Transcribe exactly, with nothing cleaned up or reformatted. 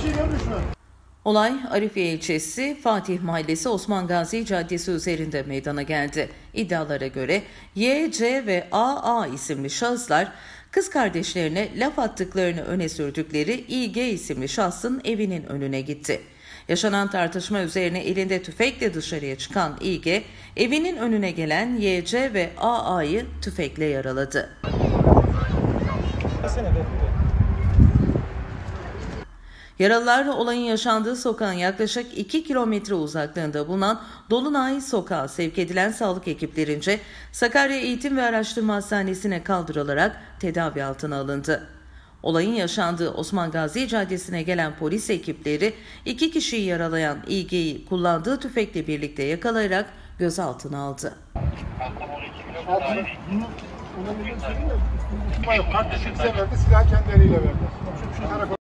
şey görmüş mü? Olay Arifiye ilçesi Fatih Mahallesi Osman Gazi Caddesi üzerinde meydana geldi. İddialara göre Y, C ve A A isimli şahıslar kız kardeşlerine laf attıklarını öne sürdükleri İ G isimli şahsın evinin önüne gitti. Yaşanan tartışma üzerine elinde tüfekle dışarıya çıkan İ G, evinin önüne gelen Y C ve A A'yı tüfekle yaraladı. Yaralılar olayın yaşandığı sokağın yaklaşık iki kilometre uzaklığında bulunan Dolunay Sokağı sevk edilen sağlık ekiplerince Sakarya Eğitim ve Araştırma Hastanesi'ne kaldırılarak tedavi altına alındı. Olayın yaşandığı Osman Gazi Caddesi'ne gelen polis ekipleri iki kişiyi yaralayan İ G'yi kullandığı tüfekle birlikte yakalayarak gözaltına aldı. Kardeşi bize verdi, silahı kendi eliyle verdi. Şu karakol